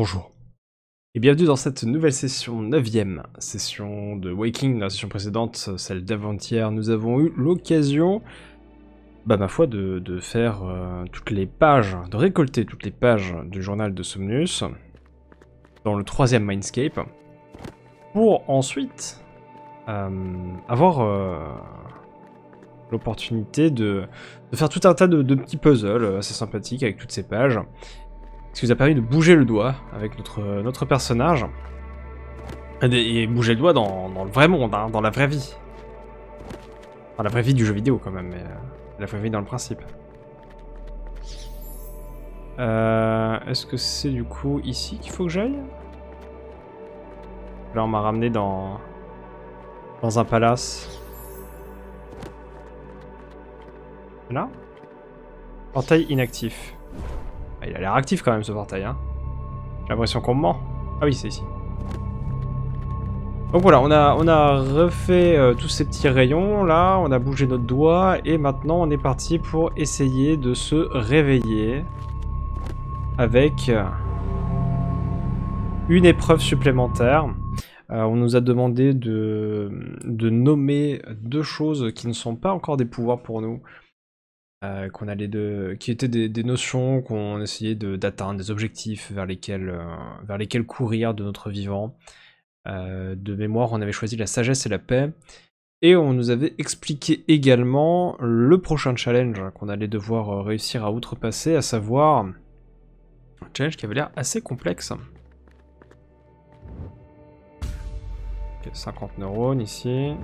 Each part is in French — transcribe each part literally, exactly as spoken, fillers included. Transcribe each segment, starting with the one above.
Bonjour et bienvenue dans cette nouvelle session, neuvième session de Waking. Dans la session précédente, celle d'avant-hier, nous avons eu l'occasion, bah ma foi, de, de faire euh, toutes les pages, de récolter toutes les pages du journal de Somnus dans le troisième Mindscape, pour ensuite euh, avoir euh, l'opportunité de, de faire tout un tas de, de petits puzzles assez sympathiques avec toutes ces pages. Ce qui nous a permis de bouger le doigt avec notre, notre personnage. Et, et bouger le doigt dans, dans le vrai monde, hein, dans la vraie vie. Enfin, la vraie vie du jeu vidéo quand même, mais euh, la vraie vie dans le principe. Euh, Est-ce que c'est du coup ici qu'il faut que j'aille? Là on m'a ramené dans, dans un palace. Là? Portail inactif. Ah, il a l'air actif quand même ce portail, hein. J'ai l'impression qu'on me ment. Ah oui, c'est ici. Donc voilà, on a, on a refait euh, tous ces petits rayons là, on a bougé notre doigt et maintenant on est parti pour essayer de se réveiller avec une épreuve supplémentaire. Euh, on nous a demandé de, de nommer deux choses qui ne sont pas encore des pouvoirs pour nous. Euh, qu'on allait de, qui étaient des, des notions qu'on essayait d'atteindre, des objectifs vers lesquels, euh, vers lesquels courir de notre vivant. Euh, de mémoire, on avait choisi la sagesse et la paix. Et on nous avait expliqué également le prochain challenge qu'on allait devoir réussir à outrepasser, à savoir un challenge qui avait l'air assez complexe. Okay, cinquante neurones ici.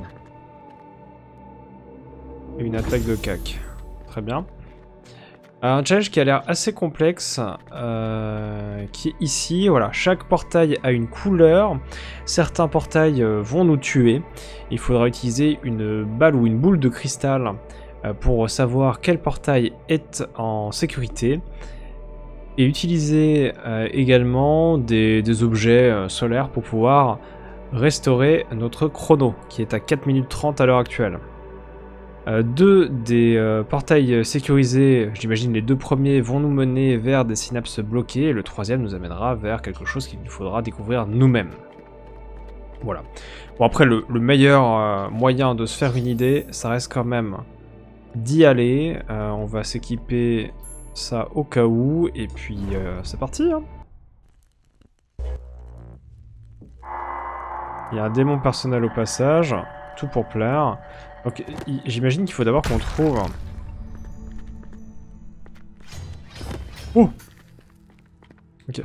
Et une attaque de cac. Très bien. Un challenge qui a l'air assez complexe, euh, qui est ici. Voilà, chaque portail a une couleur. Certains portails euh, vont nous tuer. Il faudra utiliser une balle ou une boule de cristal euh, pour savoir quel portail est en sécurité. Et utiliser euh, également des, des objets euh, solaires pour pouvoir restaurer notre chrono, qui est à quatre minutes trente à l'heure actuelle. Euh, deux des euh, portails sécurisés, j'imagine les deux premiers, vont nous mener vers des synapses bloquées, et le troisième nous amènera vers quelque chose qu'il nous faudra découvrir nous-mêmes. Voilà. Bon après, le, le meilleur euh, moyen de se faire une idée, ça reste quand même d'y aller. Euh, on va s'équiper ça au cas où, et puis euh, c'est parti, hein. Il y a un démon personnel au passage, tout pour plaire. Donc j'imagine qu'il faut d'abord qu'on trouve... Oh! Ok.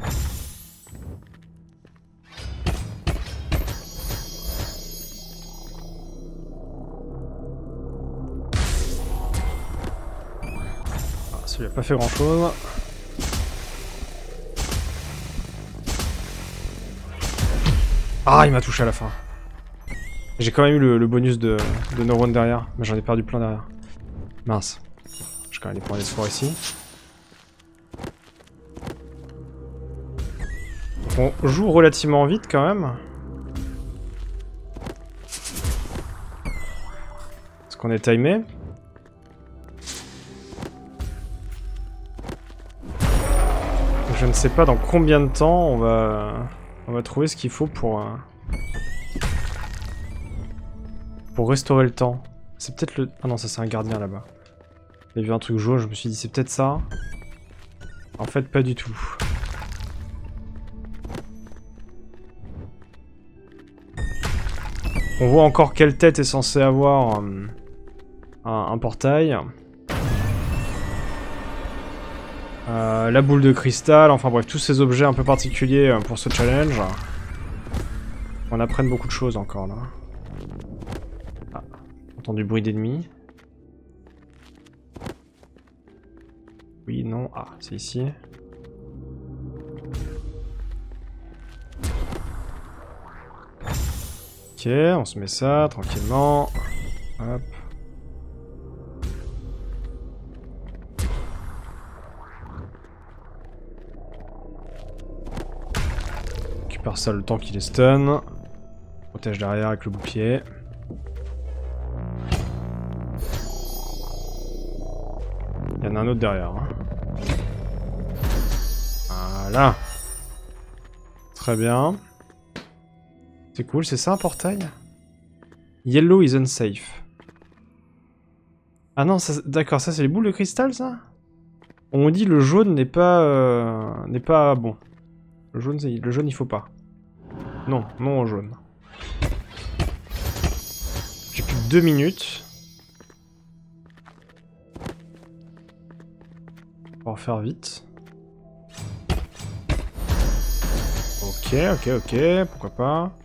Ah, celui-là n'a pas fait grand-chose. Ah, il m'a touché à la fin. J'ai quand même eu le, le bonus de, de neurones derrière, mais j'en ai perdu plein derrière. Mince. J'ai quand même des points d'espoir ici. On joue relativement vite quand même. Est-ce qu'on est timé? Je ne sais pas dans combien de temps on va, on va trouver ce qu'il faut pour... Euh... Pour restaurer le temps. C'est peut-être le... Ah non, ça c'est un gardien là-bas. J'ai vu un truc jaune, je me suis dit c'est peut-être ça. En fait, pas du tout. On voit encore quelle tête est censée avoir euh, un, un portail. Euh, la boule de cristal, enfin bref, tous ces objets un peu particuliers pour ce challenge. On apprenne beaucoup de choses encore là. Entend du bruit d'ennemis. Oui, non. Ah, c'est ici. Ok, on se met ça tranquillement. Hop. On récupère ça le temps qu'il est stun. Protège derrière avec le bouclier. Il y en a un autre derrière. Hein. Voilà. Très bien. C'est cool, c'est ça un portail? Yellow is unsafe. Ah non, d'accord, ça c'est les boules de cristal, ça? On dit le jaune n'est pas... Euh, n'est pas bon. Le jaune, le jaune, il faut pas. Non, non au jaune. J'ai plus que deux minutes. On va en faire vite. Ok, ok, ok, pourquoi pas.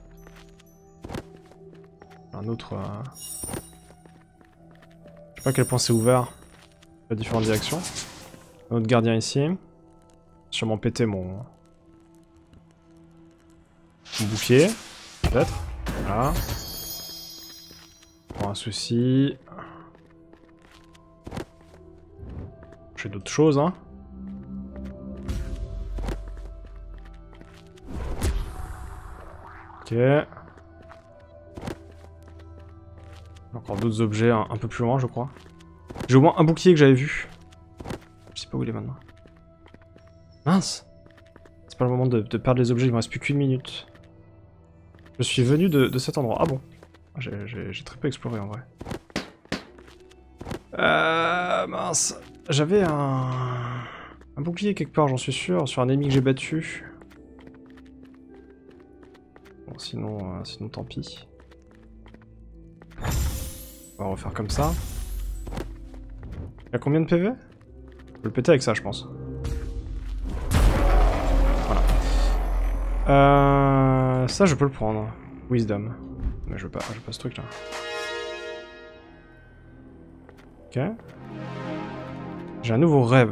Un autre... Euh... Je sais pas à quel point c'est ouvert. Il y a différentes directions. Un autre gardien ici. Sûrement péter mon... mon bouclier. Peut-être. Voilà. Pour un souci. J'ai d'autres choses, hein. Ok. Encore d'autres objets un, un peu plus loin, je crois. J'ai au moins un bouclier que j'avais vu. Je sais pas où il est maintenant. Mince! C'est pas le moment de, de perdre les objets, il me reste plus qu'une minute. Je suis venu de, de cet endroit. Ah bon? J'ai très peu exploré en vrai. Euh, mince. J'avais un... un bouclier quelque part, j'en suis sûr, sur un ennemi que j'ai battu. Bon, sinon, euh, sinon tant pis. On va refaire comme ça. Il y a combien de P V? Je peux le péter avec ça, je pense. Voilà. Euh, ça, je peux le prendre. Wisdom. Mais je veux pas, je veux pas ce truc-là. Ok. J'ai un nouveau rêve.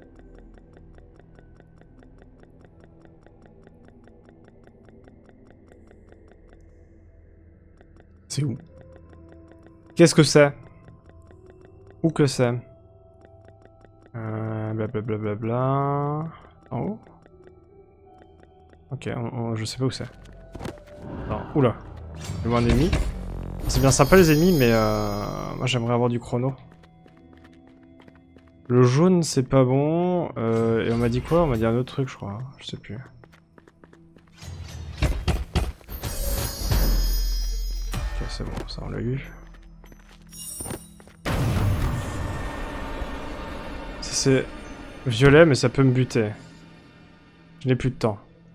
C'est où? Qu'est-ce que c'est? Où que c'est? euh, Blablabla. Bla bla bla. En haut? Ok, on, on, je sais pas où c'est. Non, oula. Je vois un ennemi. C'est bien sympa les ennemis, mais euh, moi j'aimerais avoir du chrono. Le jaune c'est pas bon. Euh, et on m'a dit quoi? On m'a dit un autre truc, je crois. Je sais plus. Ok, c'est bon, ça on l'a eu. C'est violet, mais ça peut me buter. Je n'ai plus de temps.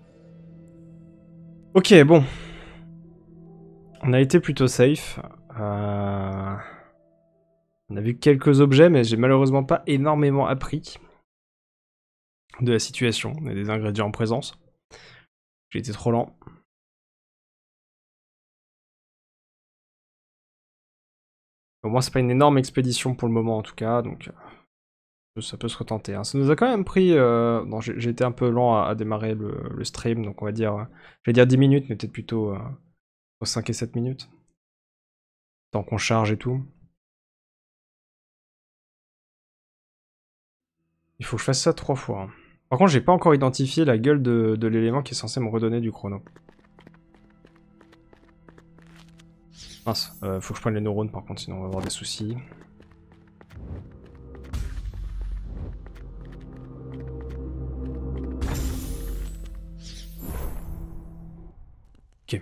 Ok, bon. On a été plutôt safe. Euh... On a vu quelques objets, mais j'ai malheureusement pas énormément appris de la situation et des ingrédients en présence. J'ai été trop lent. Au moins, c'est pas une énorme expédition pour le moment, en tout cas, donc... Ça peut se retenter. Hein. Ça nous a quand même pris... Euh... Bon, j'ai été un peu lent à, à démarrer le, le stream, donc on va dire... Euh... Je vais dire dix minutes, mais peut-être plutôt euh... cinq et sept minutes. Tant qu'on charge et tout. Il faut que je fasse ça trois fois. Hein. Par contre, j'ai pas encore identifié la gueule de, de l'élément qui est censé me redonner du chrono. Mince, euh, faut que je prenne les neurones par contre, sinon on va avoir des soucis. Ok.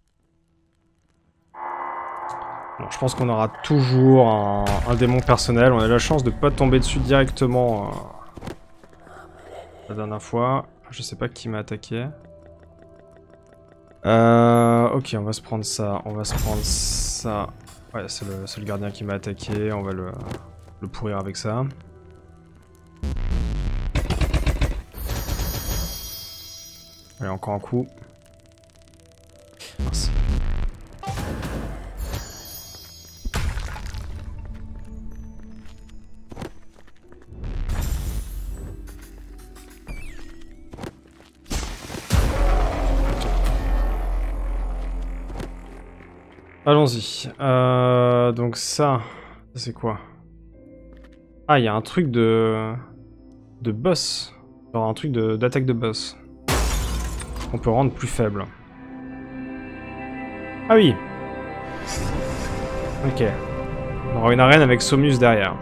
Bon, je pense qu'on aura toujours un, un démon personnel. On a la chance de pas tomber dessus directement euh, la dernière fois. Je sais pas qui m'a attaqué. Euh, ok, on va se prendre ça. On va se prendre ça. Ouais, c'est le, le gardien qui m'a attaqué. On va le, le pourrir avec ça. Allez, encore un coup. Mince. Allons-y. Euh, donc ça, c'est quoi? Ah, il y a un truc de... de boss. Genre un truc d'attaque de, de boss. On peut rendre plus faible. Ah oui. Ok. On aura une arène avec Somnus derrière.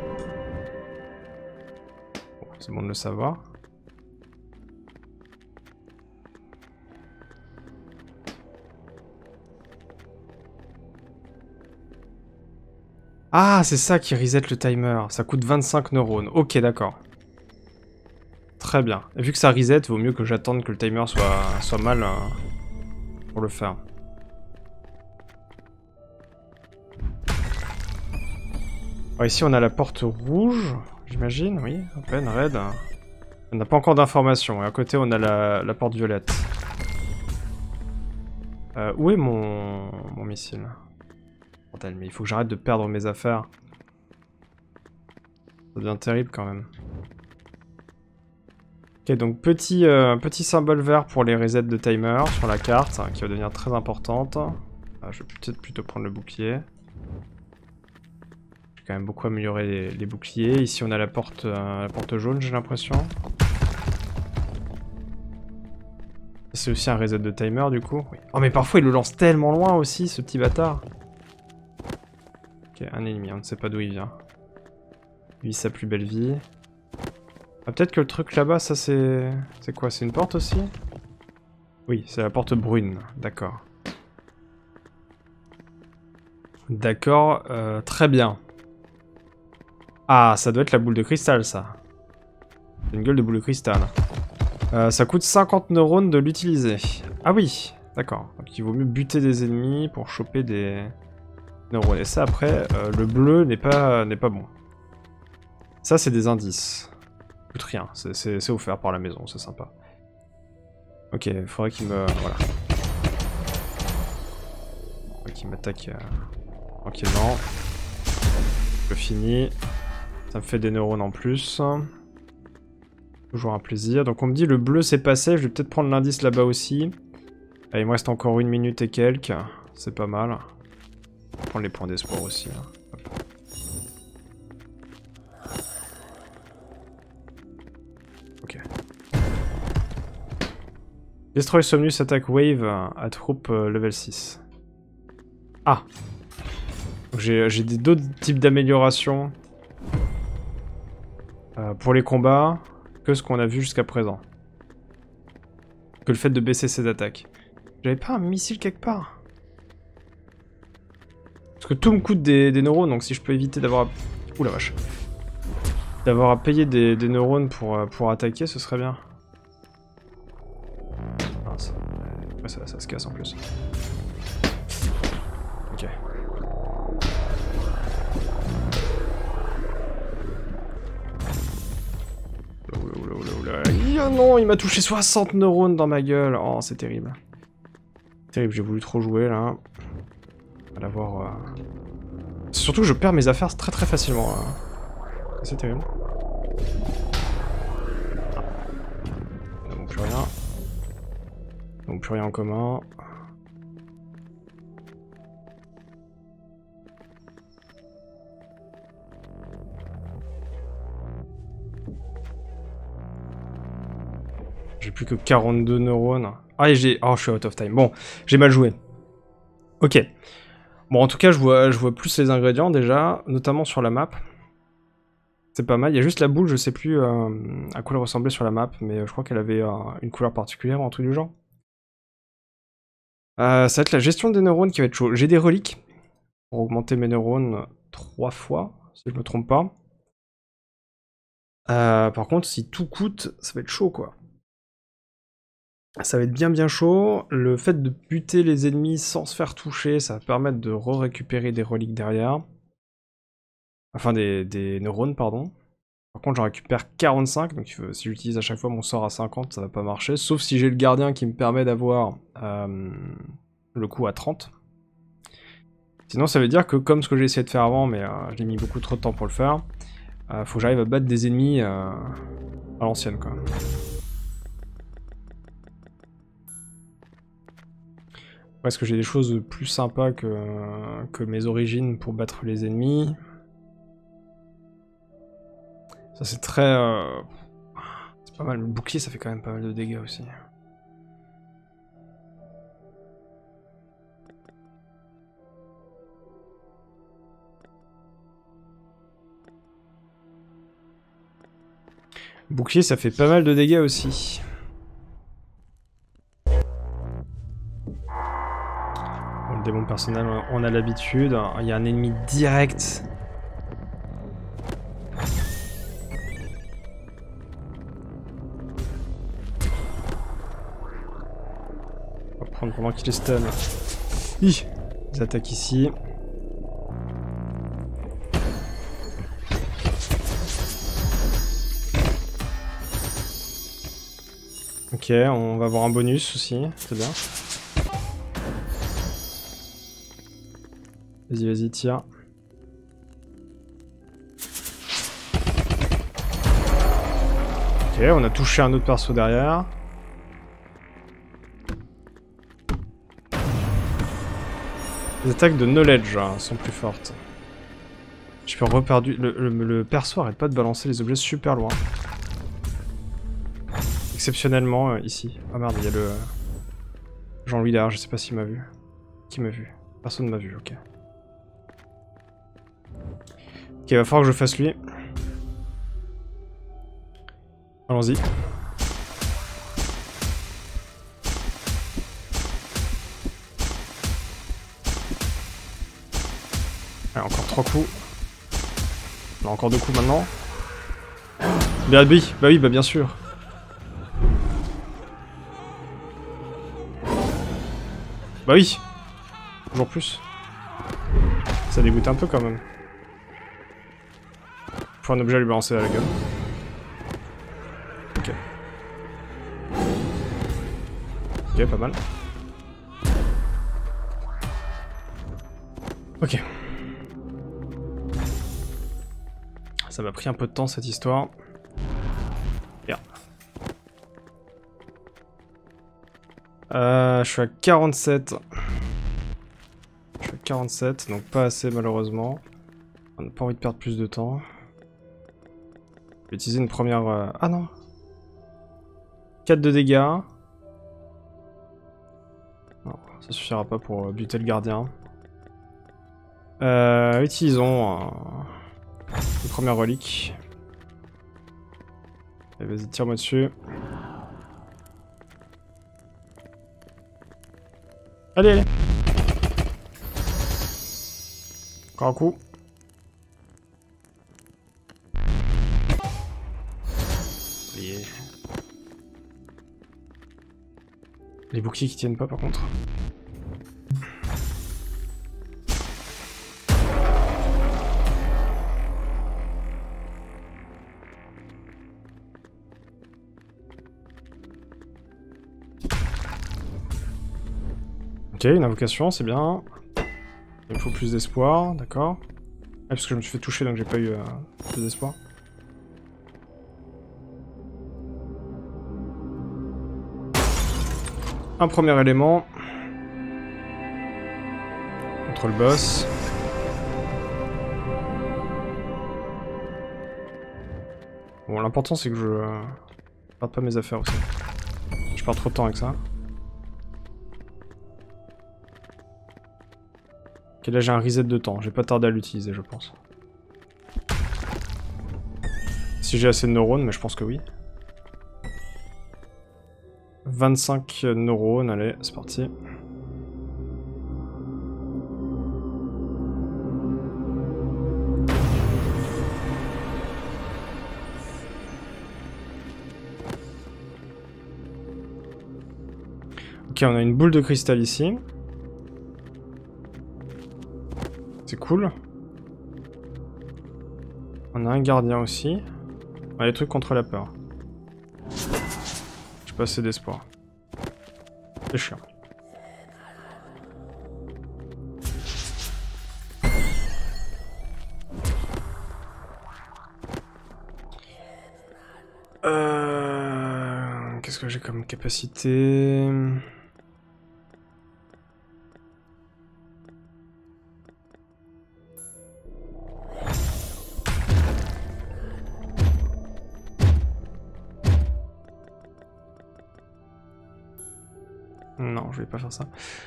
Bon, c'est bon de le savoir. Ah, c'est ça qui reset le timer. Ça coûte vingt-cinq neurones. Ok, d'accord. Très bien. Et vu que ça reset, vaut mieux que j'attende que le timer soit, soit mal euh, pour le faire. Alors ici, on a la porte rouge, j'imagine. Oui, open, red. On n'a pas encore d'informations. Et à côté, on a la, la porte violette. Euh, où est mon, mon missile? Bordel, mais il faut que j'arrête de perdre mes affaires. Ça devient terrible quand même. Ok, donc petit, euh, petit symbole vert pour les resets de timer sur la carte, hein, qui va devenir très importante. Ah, je vais peut-être plutôt prendre le bouclier. J'ai quand même beaucoup amélioré les, les boucliers. Ici on a la porte, euh, la porte jaune, j'ai l'impression. C'est aussi un reset de timer du coup. Oui. Oh mais parfois il le lance tellement loin aussi, ce petit bâtard. Ok, un ennemi, on ne sait pas d'où il vient. Lui, sa plus belle vie. Ah, peut-être que le truc là-bas, ça c'est... C'est quoi? C'est une porte aussi? Oui, c'est la porte brune, d'accord. D'accord, euh, très bien. Ah, ça doit être la boule de cristal, ça. C'est une gueule de boule de cristal. Euh, ça coûte cinquante neurones de l'utiliser. Ah oui, d'accord. Donc il vaut mieux buter des ennemis pour choper des neurones. Et ça, après, euh, le bleu n'est pas, n'est pas bon. Ça, c'est des indices. Ça coûte rien, c'est offert par la maison, c'est sympa. Ok, il faudrait qu'il me... Voilà. Faudrait qu'il m'attaque euh, tranquillement. Je finis. Ça me fait des neurones en plus. Toujours un plaisir. Donc on me dit le bleu c'est passé, je vais peut-être prendre l'indice là-bas aussi. Allez, il me reste encore une minute et quelques. C'est pas mal. Je vais prendre les points d'espoir aussi. Hein. Ok. Destroy Somnus attaque wave à troupe euh, level six. Ah! J'ai d'autres types d'améliorations euh, pour les combats que ce qu'on a vu jusqu'à présent. Que le fait de baisser ses attaques. J'avais pas un missile quelque part? Parce que tout me coûte des, des neurones, donc si je peux éviter d'avoir... À... Ouh la vache. D'avoir à payer des, des neurones pour, pour attaquer, ce serait bien. Ah, ça, ouais, ça, ça se casse en plus. Ok. Oula, oula, oula, oula. Oh non, il m'a touché soixante neurones dans ma gueule. Oh, c'est terrible. Terrible, j'ai voulu trop jouer là. On va l'avoir... Euh... Surtout, je perds mes affaires très très facilement. Euh... C'est terrible. Ah. Donc plus rien. Donc plus rien en commun. J'ai plus que quarante-deux neurones. Ah, et j'ai... Oh, je suis out of time. Bon, j'ai mal joué. Ok. Bon, en tout cas, je vois, je vois plus les ingrédients, déjà, notamment sur la map. C'est pas mal. Il y a juste la boule, je sais plus euh, à quoi elle ressemblait sur la map, mais je crois qu'elle avait euh, une couleur particulière, un truc du genre. Euh, ça va être la gestion des neurones qui va être chaud. J'ai des reliques pour augmenter mes neurones trois fois, si je me trompe pas. Euh, par contre, si tout coûte, ça va être chaud, quoi. Ça va être bien bien chaud. Le fait de buter les ennemis sans se faire toucher, ça va permettre de re-récupérer des reliques derrière. Enfin, des, des neurones, pardon. Par contre, j'en récupère quarante-cinq, donc si j'utilise à chaque fois mon sort à cinquante, ça va pas marcher. Sauf si j'ai le gardien qui me permet d'avoir euh, le coup à trente. Sinon, ça veut dire que, comme ce que j'ai essayé de faire avant, mais euh, j'ai mis beaucoup trop de temps pour le faire, euh, faut que j'arrive à battre des ennemis euh, à l'ancienne, quoi. Est-ce que j'ai des choses plus sympas que, que mes origines pour battre les ennemis? Ça c'est très... Euh... C'est pas mal, le bouclier ça fait quand même pas mal de dégâts aussi. Bouclier ça fait pas mal de dégâts aussi. Bon, le démon personnel on a l'habitude, il y a un ennemi direct prendre pendant qu'il est stun. Hi, ils attaquent ici. Ok, on va avoir un bonus aussi, c'est bien. Vas-y, vas-y, tire. Ok, on a touché un autre perso derrière. Les attaques de knowledge hein, sont plus fortes. Je peux reperdu. Le, le, le perso arrête pas de balancer les objets super loin. Exceptionnellement euh, ici. Ah merde, il y a le Jean-Louis derrière, je sais pas s'il m'a vu. Qui m'a vu? Personne m'a vu, ok. Ok, il va falloir que je fasse lui. Allons-y. Allez, encore trois coups. On a encore deux coups maintenant. Bien, bah oui, bah oui, bah bien sûr. Bah oui. Toujours plus. Ça dégoûte un peu quand même. Faut un objet à lui balancer à la gueule. Ok. Ok, pas mal. Ok. Ça m'a pris un peu de temps cette histoire. Bien. Euh, je suis à quarante-sept. Je suis à quarante-sept, donc pas assez malheureusement. On n'a pas envie de perdre plus de temps. Je vais utiliser une première... Euh... Ah non, quatre de dégâts. Non, ça suffira pas pour buter le gardien. Euh, utilisons euh, une première relique. Allez, vas-y, tire-moi dessus. Allez, allez. Encore un coup. Les... Les boucliers qui tiennent pas par contre. Ok, une invocation, c'est bien. Il me faut plus d'espoir, d'accord. Ah, parce que je me suis fait toucher donc j'ai pas eu euh, plus d'espoir. Un premier élément. Contre le boss. Bon, l'important c'est que je euh, perde pas mes affaires aussi. Je perds trop de temps avec ça. Ok, là j'ai un reset de temps, j'ai pas tardé à l'utiliser je pense. Si j'ai assez de neurones, mais je pense que oui. vingt-cinq neurones, allez, c'est parti. Ok, on a une boule de cristal ici. C'est cool. On a un gardien aussi. On a des trucs contre la peur. J'ai pas assez d'espoir. C'est chiant. Euh... Qu'est-ce que j'ai comme capacité? Non, je vais pas faire ça.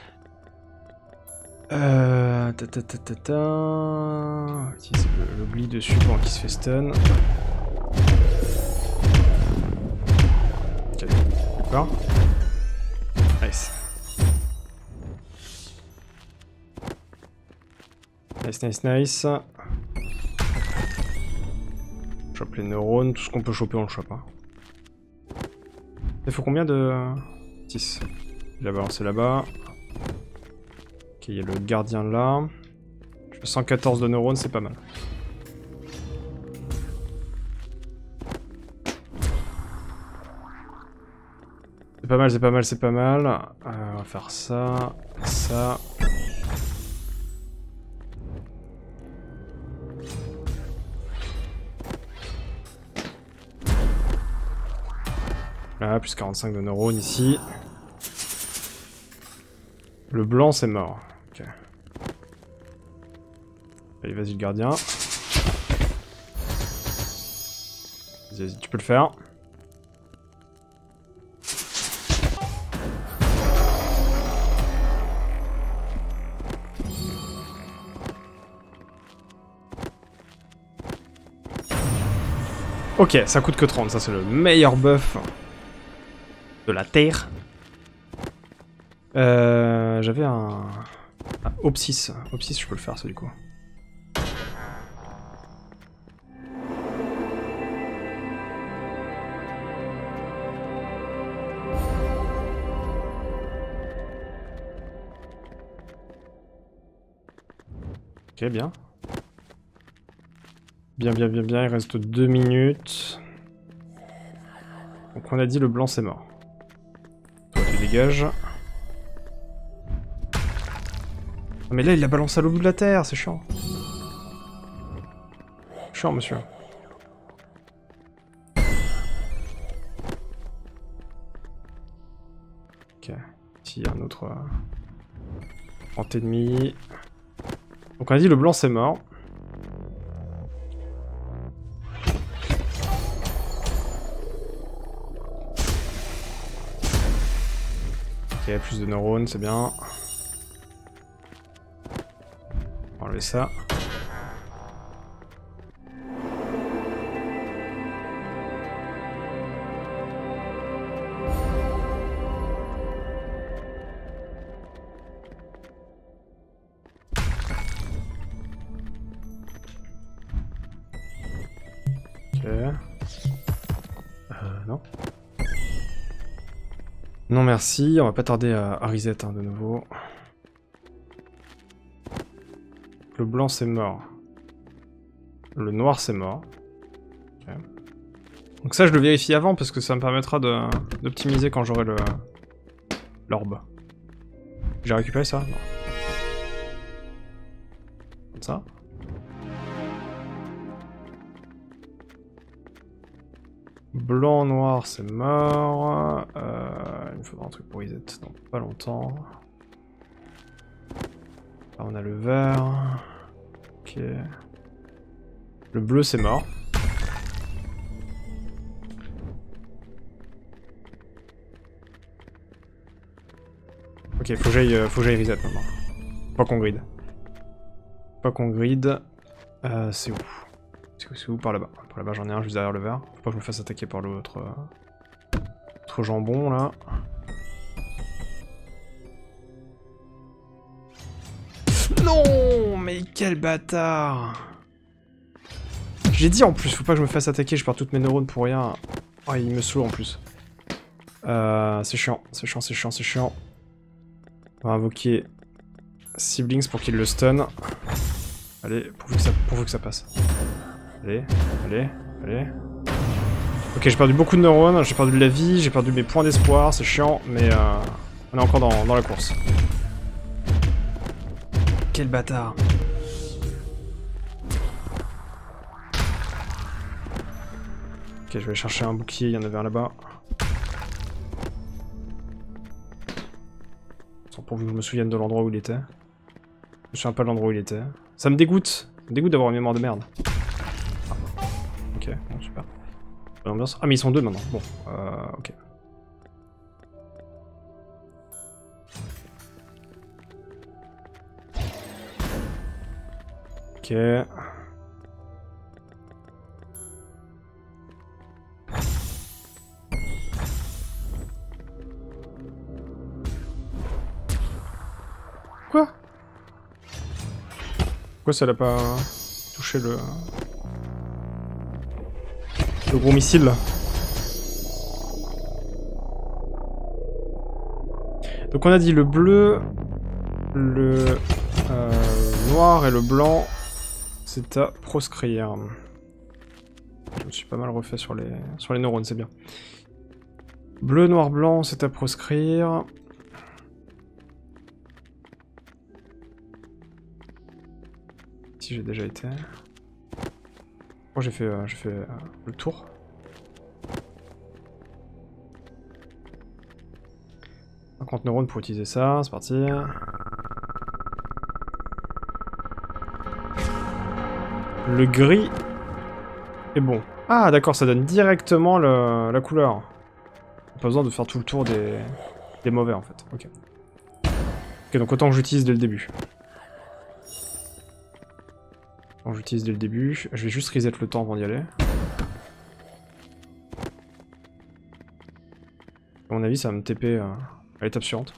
Euh... Ta ta ta ta ta... Utilise l'oubli dessus pendant qu'il se fait stun. Ok, d'accord. Nice. Nice, nice, nice. Chope les neurones, tout ce qu'on peut choper on le chope. Hein. Il faut combien de... six. Il a balancé là-bas. Ok, il y a le gardien là. Je fais cent quatorze de neurones, c'est pas mal. C'est pas mal, c'est pas mal, c'est pas mal. Euh, on va faire ça, ça. Là, plus quarante-cinq de neurones ici. Le blanc, c'est mort. Ok. Allez, vas-y, le gardien. Vas-y, vas-y, tu peux le faire. Ok, ça coûte que trente, ça c'est le meilleur buff de la Terre. Euh, J'avais un... Ah, Opsis. Opsis, je peux le faire, ça, du coup. Ok, bien. Bien, bien, bien, bien, il reste deux minutes. Donc on a dit le blanc, c'est mort. Toi, tu dégages. Ah, mais là, il l'a balancé à l'autre bout de la terre, c'est chiant. Chiant, monsieur. Ok. Ici, il y a un autre... Euh... trente ennemis. Donc on a dit le blanc, c'est mort. Ok, plus de neurones, c'est bien. On va enlever ça. Ok. Euh, non. Non merci, on va pas tarder à, à reset hein, de nouveau. Le blanc c'est mort. Le noir c'est mort. Okay. Donc ça je le vérifie avant parce que ça me permettra d'optimiser quand j'aurai le l'orbe. J'ai récupéré ça? Non. Comme ça. Blanc, noir, c'est mort. Euh, il me faudra un truc pour reset dans pas longtemps. Là, on a le vert. Ok. Le bleu, c'est mort. Ok, faut que j'aille faut que j'aille reset maintenant. Pas qu'on grid. Pas qu'on grid. Euh, c'est où? C'est où? Par là-bas. Par là-bas, j'en ai un juste derrière le vert. Faut pas que je me fasse attaquer par l'autre. Euh... Autre jambon, là. Non, mais quel bâtard! J'ai dit en plus, faut pas que je me fasse attaquer, je perds toutes mes neurones pour rien. Oh, il me saoule en plus. Euh, c'est chiant, c'est chiant, c'est chiant, c'est chiant. On va invoquer Siblings pour qu'il le stun. Allez, pourvu que ça, pourvu que ça passe. Allez, allez, allez. Ok, j'ai perdu beaucoup de neurones, j'ai perdu de la vie, j'ai perdu mes points d'espoir, c'est chiant, mais euh, on est encore dans, dans la course. Quel bâtard. Ok, je vais aller chercher un bouclier, il y en avait un là-bas. Sans pourvu que je me souvienne de l'endroit où il était. Je me souviens pas de l'endroit où il était. Ça me dégoûte. Ça me dégoûte d'avoir une mémoire de merde. Ah. Ok, bon, super. L'ambiance. Ah mais ils sont deux maintenant. Bon, euh, ok. Ok. Quoi? Pourquoi ça l'a pas touché le... le gros missile là? Donc on a dit le bleu, le euh, noir et le blanc, c'est à proscrire. Je me suis pas mal refait sur les, sur les neurones, c'est bien. Bleu, noir, blanc, c'est à proscrire. Si j'ai déjà été. Moi j'ai fait, euh, j'ai fait euh, le tour. cinquante neurones pour utiliser ça, c'est parti. Le gris est bon. Ah d'accord, ça donne directement le, la couleur. Pas besoin de faire tout le tour des, des mauvais en fait. Ok. Ok, donc autant que j'utilise dès le début. Autant que j'utilise dès le début. Je vais juste reset le temps avant d'y aller. À mon avis, ça va me T P euh, à l'étape suivante.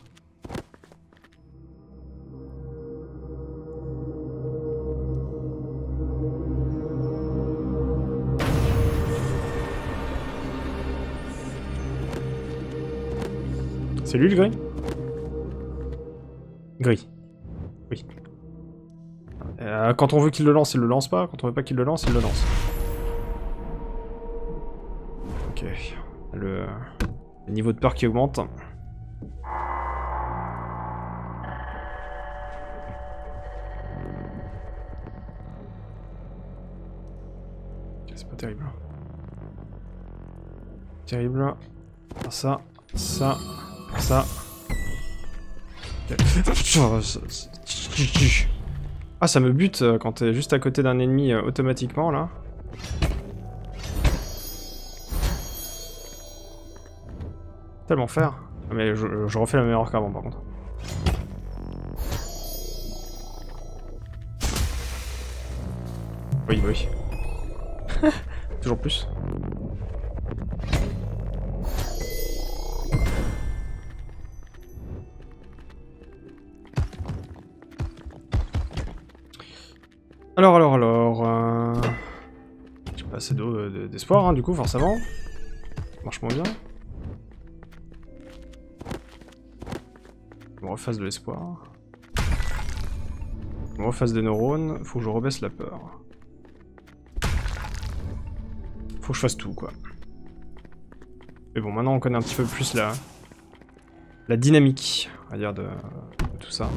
C'est lui le gris? Gris. Oui. Euh, quand on veut qu'il le lance, il le lance pas. Quand on veut pas qu'il le lance, il le lance. Ok. Le, le niveau de peur qui augmente. Ok, c'est pas terrible. Terrible. Ça, ça, ça. Ah, ça me bute quand t'es juste à côté d'un ennemi euh, automatiquement, là. Tellement faire. Mais je, je refais la même erreur qu'avant, par contre. Oui, oui. Toujours plus. Alors, alors, alors... Euh... J'ai pas assez d'espoir, hein, du coup, forcément. Ça marche moins bien. Je me refasse de l'espoir. Je me refasse des neurones. Faut que je rebaisse la peur. Faut que je fasse tout, quoi. Mais bon, maintenant on connaît un petit peu plus la... la dynamique, on va dire, de, de tout ça.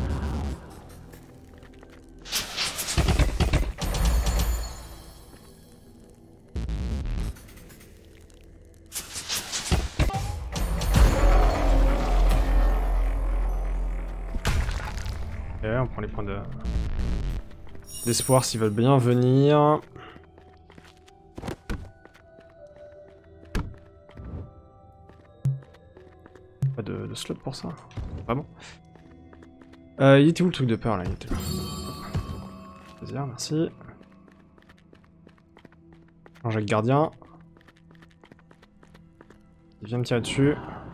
Ok, on prend les points de... d'espoir s'ils veulent bien venir. Pas de, de slot pour ça. Vraiment. Euh, il était où le truc de peur là? Il était là. Plaisir, merci. Jean-Jacques Gardien. Il vient me tirer dessus.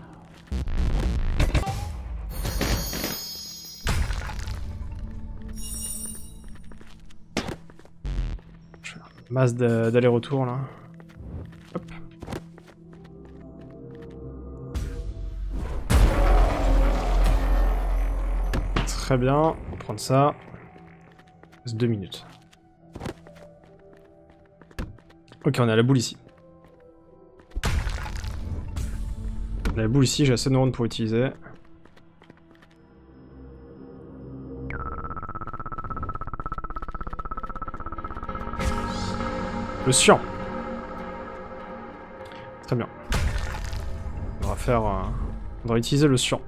Masse d'aller-retour là. Hop. Très bien, on va prendre ça. Il reste deux minutes. Ok, on est à la boule ici. On a la boule ici, j'ai assez de neurones pour utiliser. Le cyan. Très bien. On va faire... Euh, on va utiliser le cyan.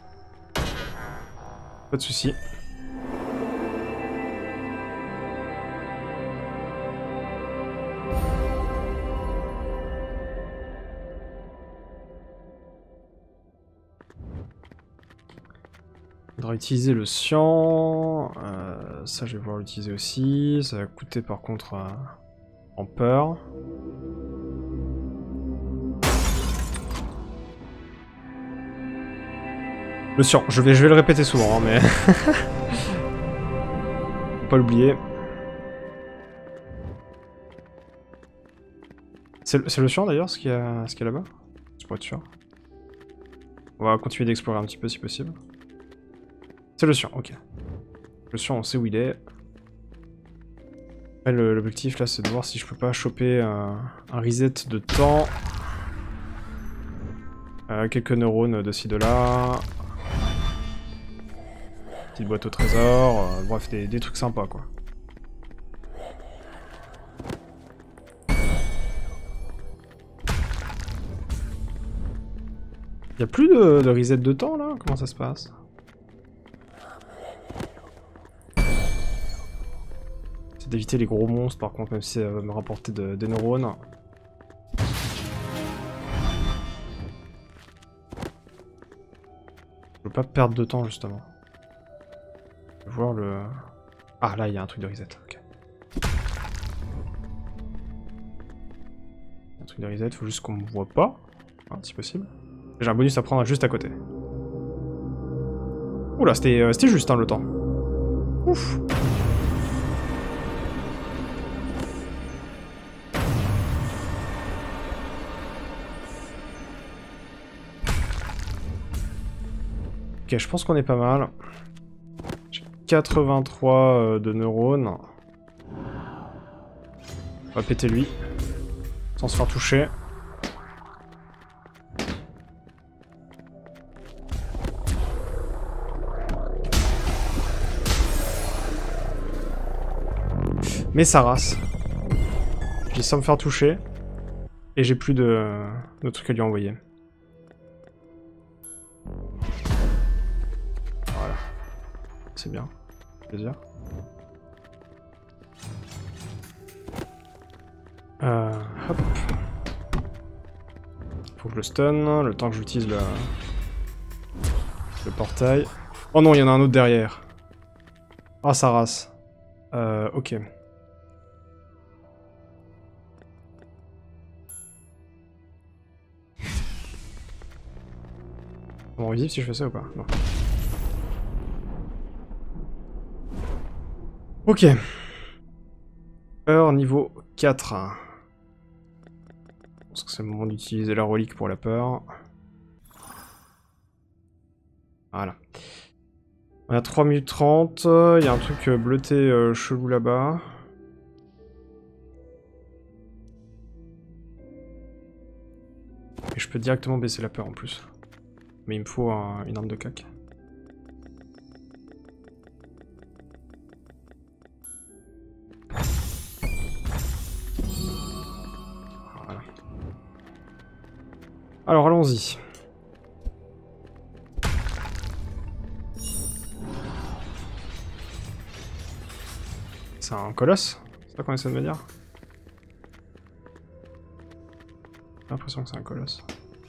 Pas de soucis. On va utiliser le cyan. Euh, ça, je vais pouvoir l'utiliser aussi. Ça va coûter par contre euh, en peur. Le cyan, je vais, je vais le répéter souvent, hein, mais... Faut pas l'oublier. C'est le cyan d'ailleurs, ce qu'il y a, ce qu'il y a là-bas? Je peux être sûr. On va continuer d'explorer un petit peu si possible. C'est le Cyan, ok. Le Cyan, on sait où il est. L'objectif là, c'est de voir si je peux pas choper un, un reset de temps. Euh, quelques neurones de ci de là. Petite boîte au trésor. Euh, bref, des, des trucs sympas quoi. Y'a plus de, de reset de temps là? Comment ça se passe? C'est d'éviter les gros monstres par contre, même si ça va me rapporter de, des neurones. Je veux pas perdre de temps justement. Je veux voir le... Ah là il y a un truc de reset, ok. Un truc de reset, faut juste qu'on me voit pas, hein, si possible. J'ai un bonus à prendre juste à côté. Oula, c'était euh, c'était juste hein, le temps. Ouf. Ok, je pense qu'on est pas mal. J'ai quatre-vingt-trois euh, de neurones. On va péter lui. Sans se faire toucher. Mais ça rase. Je dis sans me faire toucher. Et j'ai plus de, de trucs à lui envoyer. Voilà. C'est bien. Plaisir. Euh, hop. Faut que je le stun, le temps que j'utilise le... le portail. Oh non, il y en a un autre derrière. Ah, ça rase. Euh, ok. On revivre si je fais ça ou pas? Non. Ok. Peur niveau quatre. Je pense que c'est le moment d'utiliser la relique pour la peur. Voilà. On a trois minutes trente. Il y a un truc bleuté euh, chelou là-bas. Et je peux directement baisser la peur en plus. Mais il me faut un, une arme de cac. Voilà. Alors allons-y. C'est un colosse? C'est ça qu'on essaie de me dire? J'ai l'impression que c'est un colosse.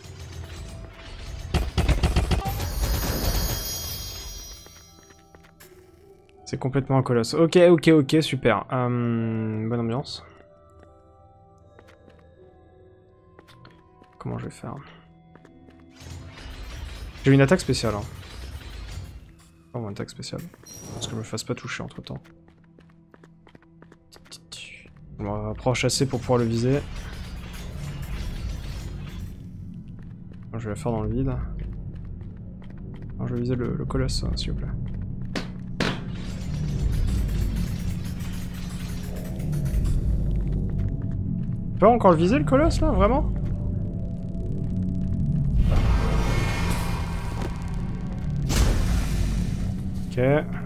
C'est complètement un colosse. Ok, ok, ok, super. Euh, bonne ambiance. Comment je vais faire? J'ai une attaque spéciale. Hein. Oh, une attaque spéciale. Parce que je me fasse pas toucher entre temps. On va approcher assez pour pouvoir le viser. Je vais la faire dans le vide. Alors, je vais viser le, le colosse, hein, s'il vous plaît. Je peux encore le viser le colosse là, vraiment? Ok.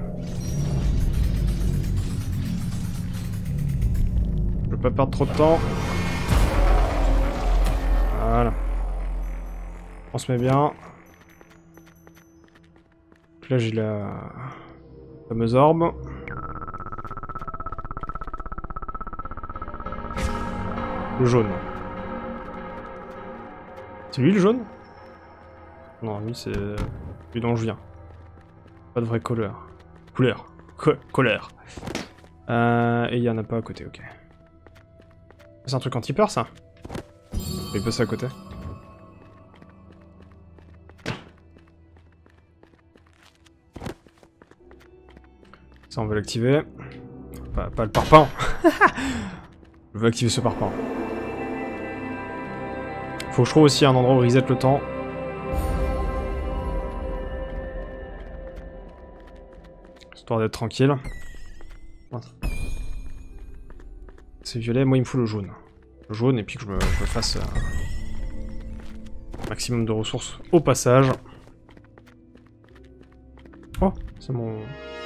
Je veux pas perdre trop de temps. Voilà. On se met bien. Donc là j'ai la fameuse orbe. Le jaune. C'est lui le jaune? Non, lui c'est lui dont je viens. Pas de vraie couleur. Couleur. Co colère. Euh, et il y en a pas à côté, ok. C'est un truc anti-peur ça? Il peut passer à côté. Ça on veut l'activer. Pas, pas le parpaing. Je veux activer ce parpaing. Faut que je trouve aussi un endroit où reset le temps. Histoire d'être tranquille. C'est violet, moi il me faut le jaune. Le jaune et puis que je me, je me fasse euh, maximum de ressources au passage. Oh, c'est mon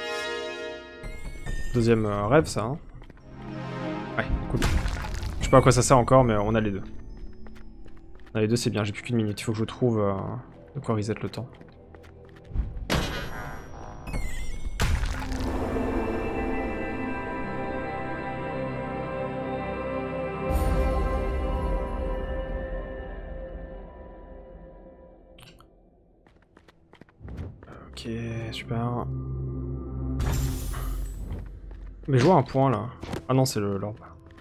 deuxième euh, rêve ça. Hein. Ouais, cool. Je sais pas à quoi ça sert encore, mais on a les deux. On a les deux, c'est bien, j'ai plus qu'une minute. Il faut que je trouve euh, de quoi reset le temps. Ok, super. Mais je vois un point là. Ah non, c'est l'orbe.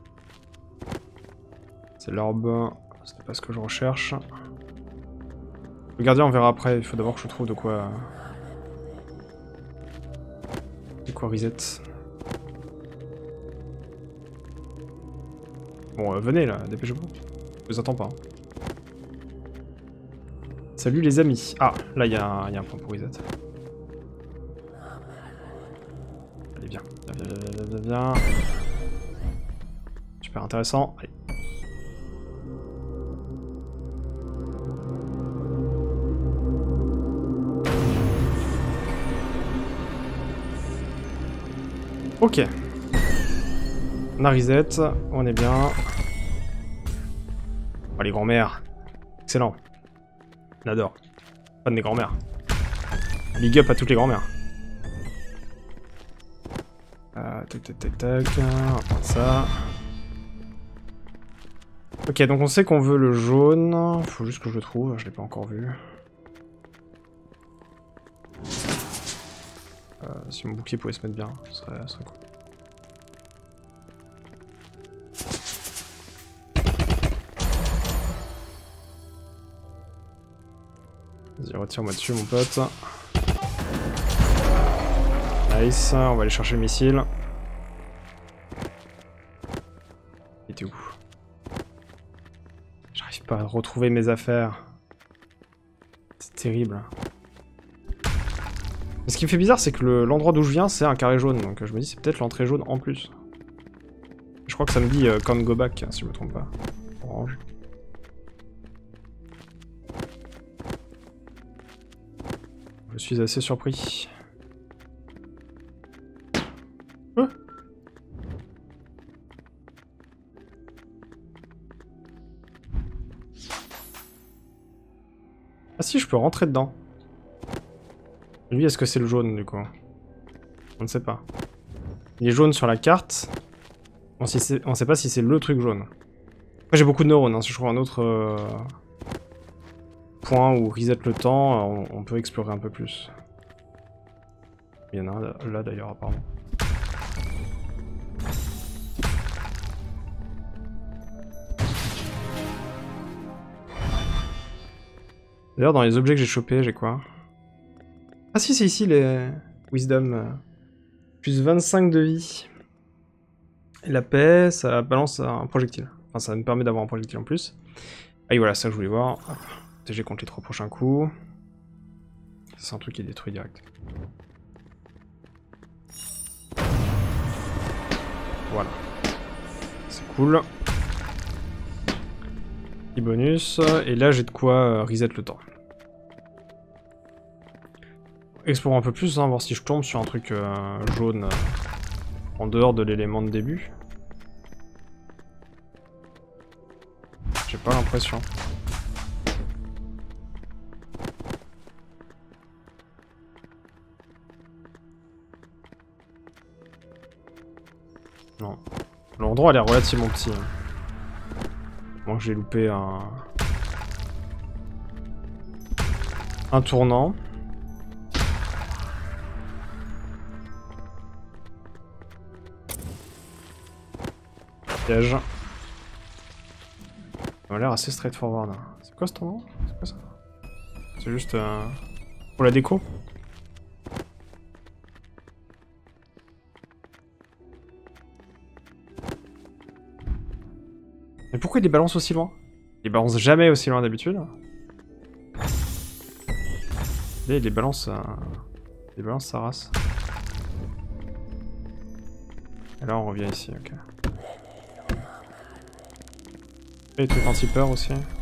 C'est l'orbe. C'est pas ce que je recherche. Le gardien, on verra après. Il faut d'abord que je trouve de quoi. De quoi reset. Bon, euh, venez là, dépêchez-vous. Je vous attends pas. Hein. Salut les amis. Ah, là il y, y a un point pour reset. Allez, viens. Viens, viens, viens, viens, viens. Super intéressant. Allez. Ok. On a reset, on est bien. Oh les grands-mères. Excellent. On adore. Fan des grands-mères. Big up à toutes les grands-mères. Euh, tac tac tac tac. On va prendre ça. Ok, donc on sait qu'on veut le jaune. Faut juste que je le trouve, je l'ai pas encore vu. Euh, si mon bouclier pouvait se mettre bien, ce serait, ce serait cool. Vas-y, retire-moi dessus, mon pote. Nice, on va aller chercher le missile. Il était où? J'arrive pas à retrouver mes affaires. C'est terrible. Mais ce qui me fait bizarre, c'est que l'endroit d'où je viens, c'est un carré jaune. Donc je me dis, c'est peut-être l'entrée jaune en plus. Je crois que ça me dit euh, come go back, si je me trompe pas. Orange. Je suis assez surpris. Euh ah si, je peux rentrer dedans. Lui, est-ce que c'est le jaune, du coup? On ne sait pas. Il est jaune sur la carte. On ne sait pas si c'est le truc jaune. Moi, j'ai beaucoup de neurones. Hein. Si je trouve un autre euh, point où reset le temps, on, on peut explorer un peu plus. Il y en a un là, d'ailleurs, apparemment. D'ailleurs, dans les objets que j'ai chopés, j'ai quoi? Ah si, c'est ici les Wisdom. Euh, plus vingt-cinq de vie. Et la paix, ça balance un projectile. Enfin, ça me permet d'avoir un projectile en plus. Ah oui, voilà, ça que je voulais voir. T G contre les trois prochains coups. C'est un truc qui est détruit direct. Voilà. C'est cool. Petit bonus. Et là, j'ai de quoi reset le temps. Explorons un peu plus, hein, voir si je tombe sur un truc euh, jaune euh, en dehors de l'élément de début. J'ai pas l'impression. Non. L'endroit a l'air relativement petit. Hein. Moi j'ai loupé un... un tournant. Piège. Ça a l'air assez straightforward. C'est quoi ce tournant? C'est quoi ça? C'est juste euh, pour la déco? Mais pourquoi il les balance aussi loin? Il balance jamais aussi loin d'habitude. Là, il les balance... Euh, il balance sa race. Et là, on revient ici, ok. Et les trucs anti-peur aussi.